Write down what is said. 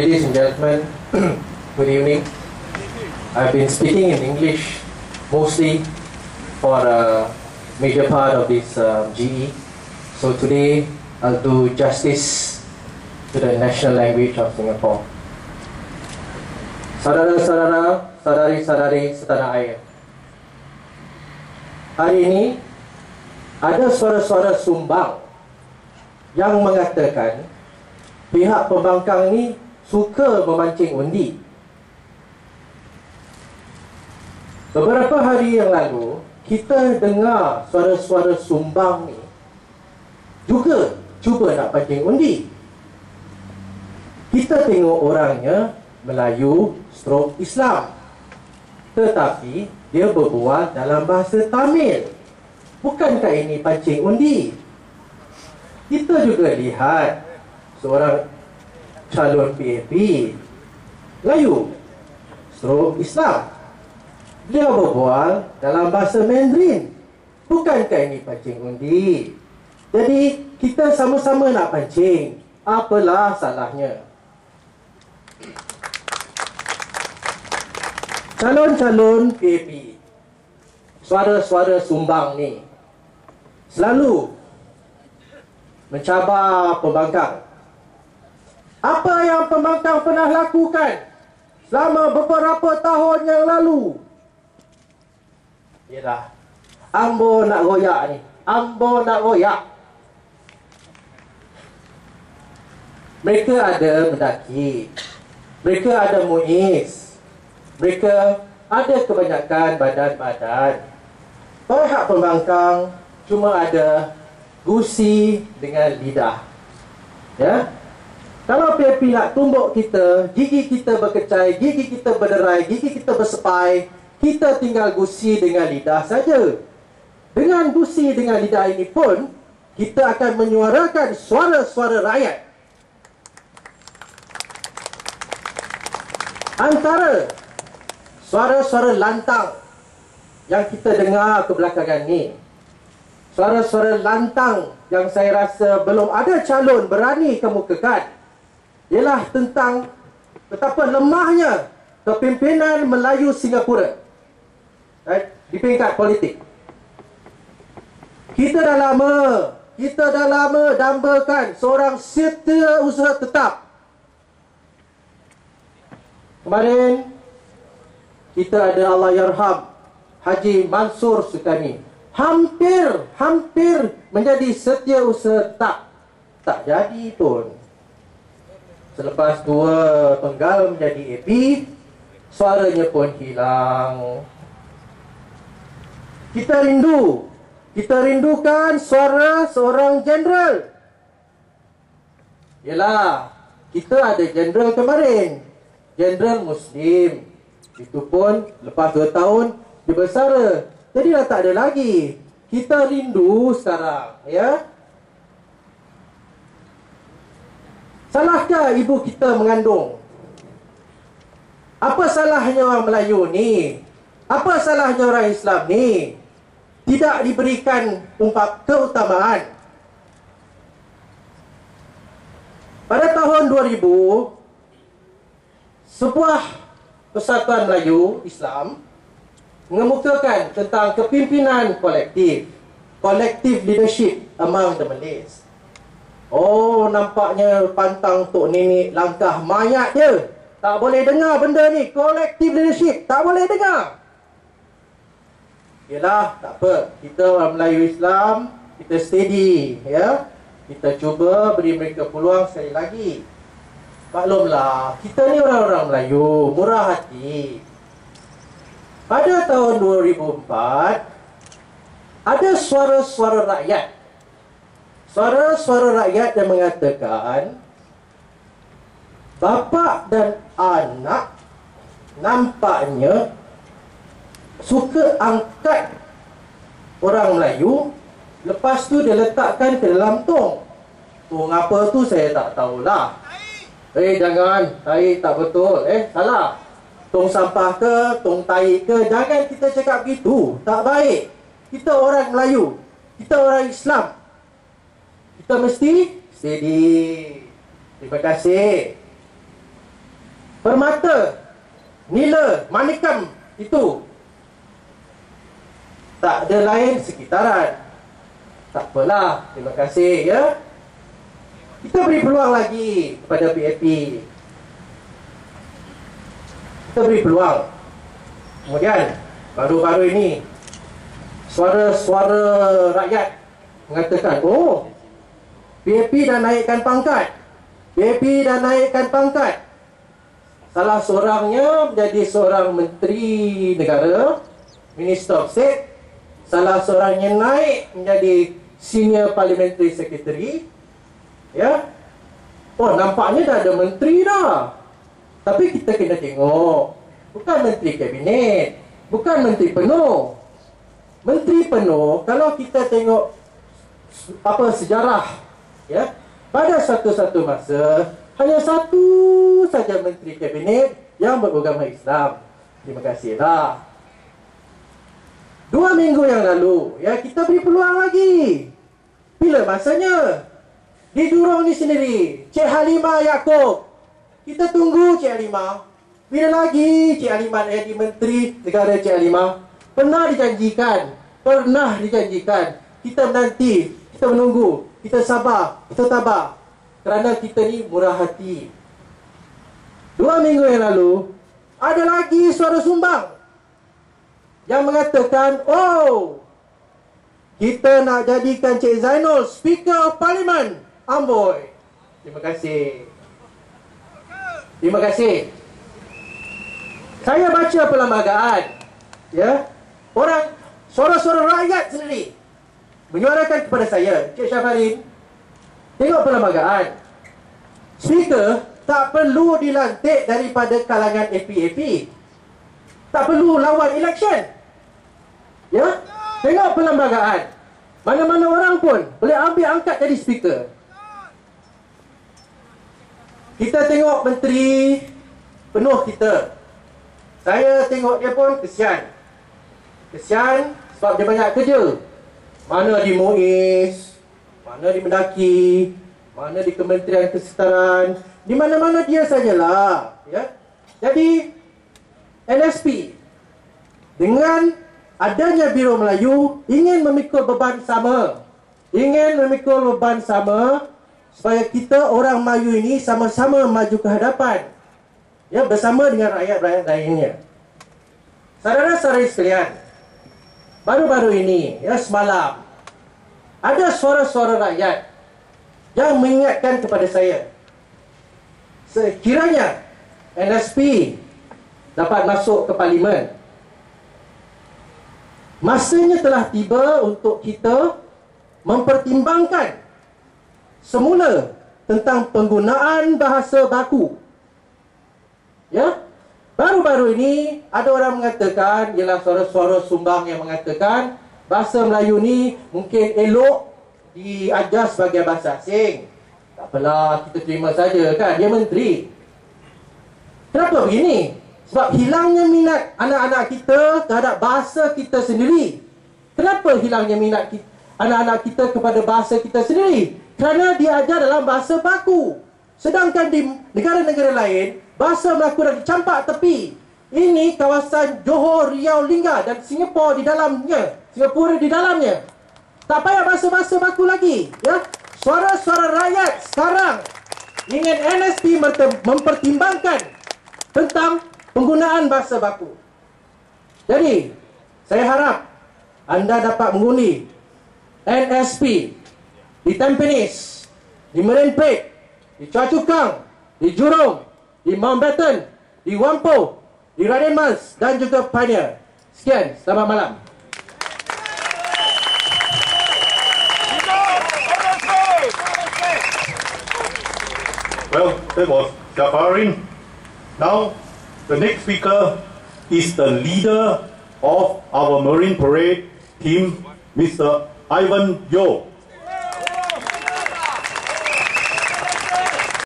Ladies and gentlemen, good evening. I've been speaking in English mostly for a major part of this GE. So today I'll do justice to the national language of Singapore. Saudara-saudara, saudari-saudari setanah air. Hari ini ada suara-suara sumbang yang mengatakan pihak pembangkang ni suka memancing undi. Beberapa hari yang lalu, kita dengar suara-suara sumbang ni juga cuba nak pancing undi. Kita tengok orangnya Melayu stroke Islam, tetapi dia berbual dalam bahasa Tamil. Bukankah ini pancing undi? Kita juga lihat seorang calon PAP Melayu stroke Islam, dia berbual dalam bahasa Mandarin. Bukankah ini pancing undi? Jadi kita sama-sama nak pancing, apalah salahnya? Calon-calon PAP, suara-suara sumbang ni selalu mencabar pembangkang. Apa yang pembangkang pernah lakukan selama beberapa tahun yang lalu? Yalah, ambo nak royak ni, ambo nak royak. Mereka ada mendaki, mereka ada muiz, mereka ada kebanyakan badan-badan. Pihak pembangkang cuma ada gusi dengan lidah. Ya, kalau PAP nak tumbuk kita, gigi kita berkecai, gigi kita berderai, gigi kita bersepai, kita tinggal gusi dengan lidah saja. Dengan gusi dengan lidah ini pun, kita akan menyuarakan suara-suara rakyat. Antara suara-suara lantang yang kita dengar kebelakangan ni, suara-suara lantang yang saya rasa belum ada calon berani kemukakan, ialah tentang betapa lemahnya kepimpinan Melayu Singapura di peringkat politik. Kita dah lama dambakan seorang setiausaha tetap. Kemarin kita ada Allahyarham Haji Mansur Sukani, hampir menjadi setiausaha tetap. Tak jadi pun. Selepas 2 penggal menjadi AP, suaranya pun hilang. Kita rindukan suara seorang jeneral. Yalah, kita ada jeneral kemarin, jeneral Muslim. Itu pun lepas 2 tahun dia bersara, jadi dah tak ada lagi. Kita rindu sekarang, ya. Salahkah ibu kita mengandung? Apa salahnya orang Melayu ni? Apa salahnya orang Islam ni? Tidak diberikan keutamaan. Pada tahun 2000, sebuah persatuan Melayu Islam mengemukakan tentang kepimpinan kolektif, collective leadership among the Malays. Oh, nampaknya pantang Tok Nenek langkah mayat je. Tak boleh dengar benda ni, collective leadership, tak boleh dengar. Yalah, tak apa. Kita orang Melayu Islam, kita steady, ya. Kita cuba beri mereka peluang sekali lagi. Maklumlah, kita ni orang-orang Melayu, murah hati. Pada tahun 2004, ada suara-suara rakyat. Suara-suara rakyat yang mengatakan bapa dan anak nampaknya suka angkat orang Melayu, lepas tu dia letakkan ke dalam tong. Tong apa tu saya tak tahulah. Jangan, tai tak betul. Salah. Tong sampah ke, tong tai ke, jangan kita cakap begitu. Tak baik. Kita orang Melayu, kita orang Islam, kita mesti steady. Terima kasih. Permata, Nila, Manikam itu tak ada lain sekitaran. Tak apalah, terima kasih ya. Kita beri peluang lagi kepada PAP. Kita beri peluang. Kemudian baru-baru ini suara-suara rakyat mengatakan, oh, PAP dah naikkan pangkat. PAP dah naikkan pangkat. Salah seorangnya menjadi seorang menteri negara, Minister of State. Salah seorangnya naik menjadi Senior Parliamentary Secretary. Ya. Oh, nampaknya dah ada menteri dah. Tapi kita kena tengok, bukan menteri kabinet, bukan menteri penuh. Menteri penuh, kalau kita tengok sejarah, ya, pada satu-satu masa hanya satu saja menteri kabinet yang beragama Islam. Terima kasihlah. 2 minggu yang lalu, ya, kita beri peluang lagi. Bila masanya? Di Jurong ni sendiri, Cik Halimah Yaakob. Kita tunggu Cik Halimah. Bila lagi Cik Halimah jadi Menteri Negara Cik Halimah? Pernah dijanjikan. Kita menanti, kita menunggu, kita sabar, kita tabah. Kerana kita ni murah hati. 2 minggu yang lalu, ada lagi suara sumbang yang mengatakan, oh, kita nak jadikan Cik Zainul Speaker of Parliament Amboi. Terima kasih. Terima kasih. Saya baca perlembagaan, ya, orang, suara-suara rakyat sendiri menyuarakan kepada saya, Cik Syafarin, tengok perlembagaan. Speaker tak perlu dilantik daripada kalangan APAP. Tak perlu lawan election. Ya, tengok perlembagaan. Mana-mana orang pun boleh ambil angkat jadi speaker. Kita tengok menteri penuh kita. Saya tengok dia pun kesian. Kesian sebab dia banyak kerja. Mana di MUIS, mana di Mendaki, mana di Kementerian Kesetaraan, di mana-mana dia sajalah, ya. Jadi NSP dengan adanya Biro Melayu ingin memikul beban sama. Supaya kita orang Melayu ini sama-sama maju ke hadapan, ya, bersama dengan rakyat-rakyat lainnya. Saudara-saudari sekalian, baru-baru ini, ya, semalam ada suara-suara rakyat yang mengingatkan kepada saya, sekiranya NSP dapat masuk ke Parlimen, masanya telah tiba untuk kita mempertimbangkan semula tentang penggunaan bahasa baku. Ya, baru-baru ini ada orang mengatakan, ialah suara-suara sumbang yang mengatakan bahasa Melayu ni mungkin elok diajar sebagai bahasa asing. Tak apalah, kita terima saja, kan, dia menteri. Kenapa begini? Sebab hilangnya minat anak-anak kita terhadap bahasa kita sendiri. Kenapa hilangnya minat anak-anak kita kepada bahasa kita sendiri? Kerana diajar dalam bahasa baku. Sedangkan di negara-negara lain, bahasa Melayu dah dicampak tepi. Ini kawasan Johor, Riau, Lingga dan Singapura di dalamnya. Tak payah bahasa-bahasa baku lagi, ya. Suara-suara rakyat sekarang ingin NSP mempertimbangkan tentang penggunaan bahasa baku. Jadi, saya harap anda dapat mengundi NSP di Tampines, di Marine Parade, di Choa Chu Kang, di Jurong, di Mountbatten, di Whampoa, di Radin Mas dan juga Pioneer. Sekian, selamat malam. Well, that was Syafarin. Now, the next speaker is the leader of our Marine Parade team, Mr. Ivan Yeo.